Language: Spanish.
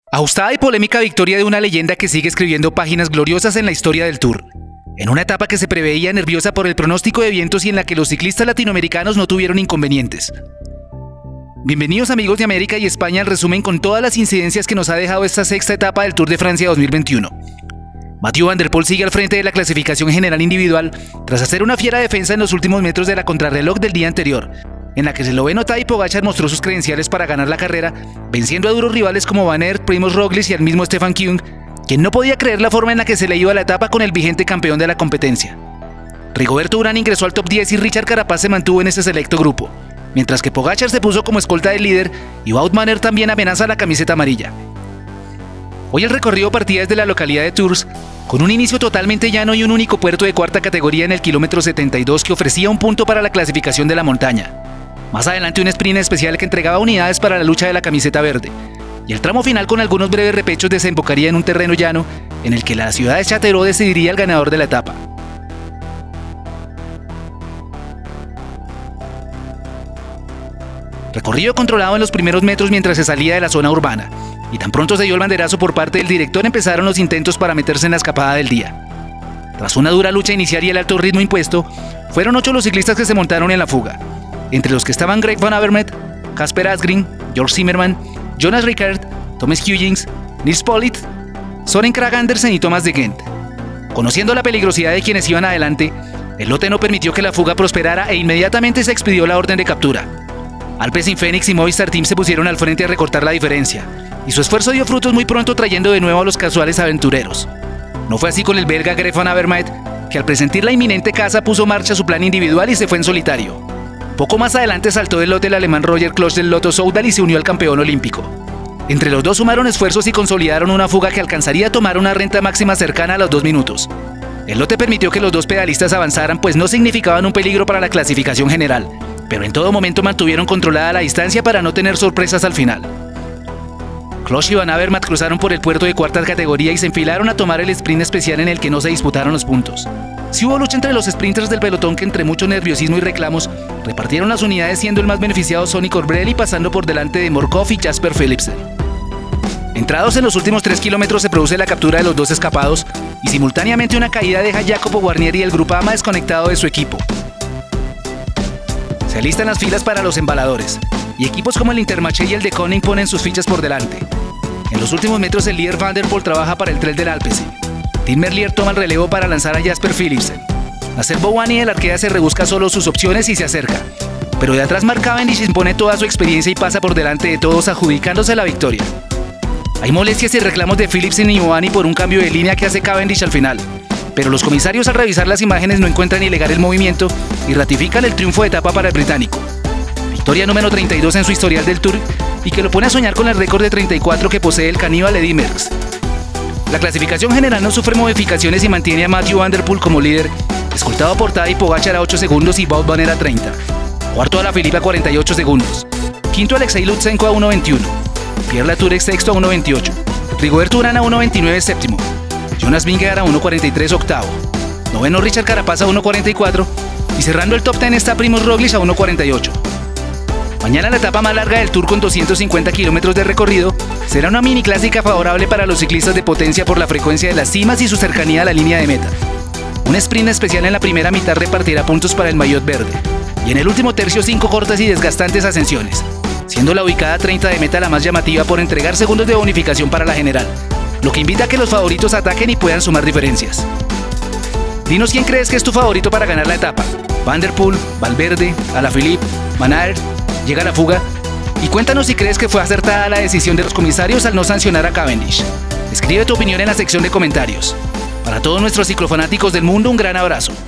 Ajustada y polémica victoria de una leyenda que sigue escribiendo páginas gloriosas en la historia del Tour. En una etapa que se preveía nerviosa por el pronóstico de vientos y en la que los ciclistas latinoamericanos no tuvieron inconvenientes. Bienvenidos amigos de América y España al resumen con todas las incidencias que nos ha dejado esta sexta etapa del Tour de Francia 2021. Mathieu van der Poel sigue al frente de la clasificación general individual tras hacer una fiera defensa en los últimos metros de la contrarreloj del día anterior, en la que el esloveno Tadej Pogačar mostró sus credenciales para ganar la carrera, venciendo a duros rivales como Van Aert, Primož Roglič y al mismo Stefan Küng, quien no podía creer la forma en la que se le iba a la etapa con el vigente campeón de la competencia. Rigoberto Urán ingresó al top 10 y Richard Carapaz se mantuvo en ese selecto grupo, mientras que Pogačar se puso como escolta del líder y Wout van Aert también amenaza la camiseta amarilla. Hoy el recorrido partía desde la localidad de Tours, con un inicio totalmente llano y un único puerto de cuarta categoría en el kilómetro 72 que ofrecía un punto para la clasificación de la montaña. Más adelante un sprint especial que entregaba unidades para la lucha de la camiseta verde, y el tramo final con algunos breves repechos desembocaría en un terreno llano en el que la ciudad de Châteauroux decidiría el ganador de la etapa. Recorrido controlado en los primeros metros mientras se salía de la zona urbana, y tan pronto se dio el banderazo por parte del director empezaron los intentos para meterse en la escapada del día. Tras una dura lucha inicial y el alto ritmo impuesto, fueron 8 los ciclistas que se montaron en la fuga, entre los que estaban Greg Van Avermaet, Kasper Asgreen, George Zimmermann, Jonas Rickaert, Thomas Huggins, Nils Politt, Søren Kragh Andersen y Thomas de Gendt. Conociendo la peligrosidad de quienes iban adelante, el lote no permitió que la fuga prosperara e inmediatamente se expidió la orden de captura. Alpecin Fenix y Movistar Team se pusieron al frente a recortar la diferencia, y su esfuerzo dio frutos muy pronto trayendo de nuevo a los casuales aventureros. No fue así con el belga Greg Van Avermaet, que al presentir la inminente caza puso marcha su plan individual y se fue en solitario. Poco más adelante saltó del lote el alemán Roger Klosch del Lotto Soudal y se unió al campeón olímpico. Entre los dos sumaron esfuerzos y consolidaron una fuga que alcanzaría a tomar una renta máxima cercana a los 2 minutos. El lote permitió que los dos pedalistas avanzaran, pues no significaban un peligro para la clasificación general, pero en todo momento mantuvieron controlada la distancia para no tener sorpresas al final. Klosch y Van Avermaet cruzaron por el puerto de cuarta categoría y se enfilaron a tomar el sprint especial en el que no se disputaron los puntos. Sí hubo lucha entre los sprinters del pelotón que entre mucho nerviosismo y reclamos repartieron las unidades, siendo el más beneficiado Sonny Colbrelli pasando por delante de Morkov y Jasper Philipsen. Entrados en los últimos 3 kilómetros se produce la captura de los dos escapados y simultáneamente una caída deja a Jacopo Guarnieri y el Grupama desconectado de su equipo. Se alistan las filas para los embaladores y equipos como el Intermarché y el de Koning ponen sus fichas por delante. En los últimos metros el líder Van der Poel trabaja para el trail del Alpecin. Tim Merlier toma el relevo para lanzar a Jasper Philipsen. Nasser Bouhanni del Arkea se rebusca solo sus opciones y se acerca, pero de atrás Mark Cavendish impone toda su experiencia y pasa por delante de todos, adjudicándose la victoria. Hay molestias y reclamos de Philipsen y Bouhanni por un cambio de línea que hace Cavendish al final, pero los comisarios al revisar las imágenes no encuentran ilegal el movimiento y ratifican el triunfo de etapa para el británico. Victoria número 32 en su historial del Tour y que lo pone a soñar con el récord de 34 que posee el caníbal Eddy Merckx. La clasificación general no sufre modificaciones y mantiene a Mathieu van der Poel como líder, escoltado por Tadej Pogačar a 8 segundos y Wout van Aert a 30. Cuarto Alaphilippe a 48 segundos. Quinto Alexei Lutsenko a 1.21. Pierre Latour sexto a 1.28. Rigoberto Urán a 1.29 séptimo. Jonas Vingegaard a 1.43 octavo. Noveno Richard Carapaz a 1.44. Y cerrando el top 10 está Primož Roglič a 1.48. Mañana la etapa más larga del Tour con 250 kilómetros de recorrido será una mini clásica favorable para los ciclistas de potencia por la frecuencia de las cimas y su cercanía a la línea de meta. Un sprint especial en la primera mitad repartirá puntos para el maillot verde y en el último tercio 5 cortas y desgastantes ascensiones, siendo la ubicada 30 de meta la más llamativa por entregar segundos de bonificación para la general, lo que invita a que los favoritos ataquen y puedan sumar diferencias. Dinos quién crees que es tu favorito para ganar la etapa. Van der Poel, Valverde, Alaphilippe, Van Aert. Llega la fuga y cuéntanos si crees que fue acertada la decisión de los comisarios al no sancionar a Cavendish. Escribe tu opinión en la sección de comentarios. Para todos nuestros ciclofanáticos del mundo, un gran abrazo.